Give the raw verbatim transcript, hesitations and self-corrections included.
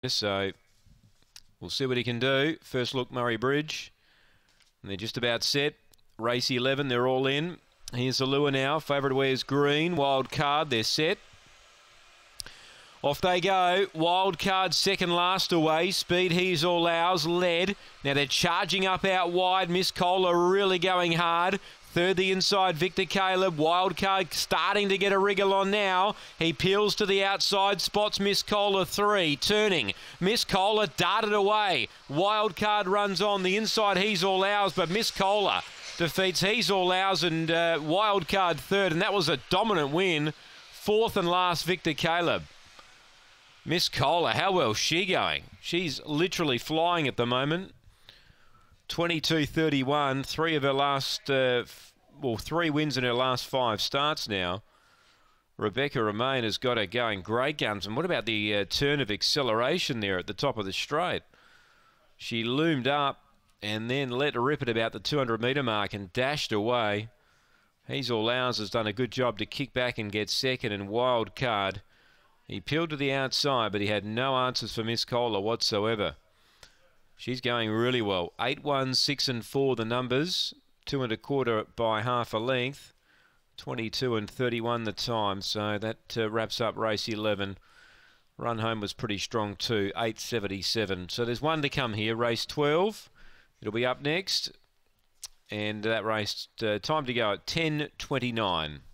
So we'll see what he can do. First look, Murray Bridge. And they're just about set. Race eleven, they're all in. Here's the lure now. Favourite wears green. Wild Card, they're set. Off they go. Wild Card second last away. Speed He's All Ours led. Now they're charging up out wide. Miss Cola really going hard. Third the inside, Victor Caleb. Wild Card starting to get a wriggle on now. He peels to the outside, spots Miss Cola three. Turning. Miss Cola darted away. Wild Card runs on. The inside, He's All Ours, but Miss Cola defeats He's All Ours and uh, Wild Card third. And that was a dominant win. Fourth and last, Victor Caleb. Miss Cola, how well's she going? She's literally flying at the moment. twenty-two thirty-one, three of her last, uh, well, three wins in her last five starts now. Rebecca Romain has got her going great guns. And what about the uh, turn of acceleration there at the top of the straight? She loomed up and then let her rip at about the two hundred metre mark and dashed away. He's All Ours has done a good job to kick back and get second, and Wild Card. He peeled to the outside, but he had no answers for Miss Cola whatsoever. She's going really well. Eight, one, six, and four the numbers. Two and a quarter by half a length. Twenty-two and thirty-one the time. So that uh, wraps up race eleven. Run home was pretty strong too. Eight seventy-seven. So there's one to come here. Race twelve. It'll be up next, and that race uh, time to go at ten twenty-nine.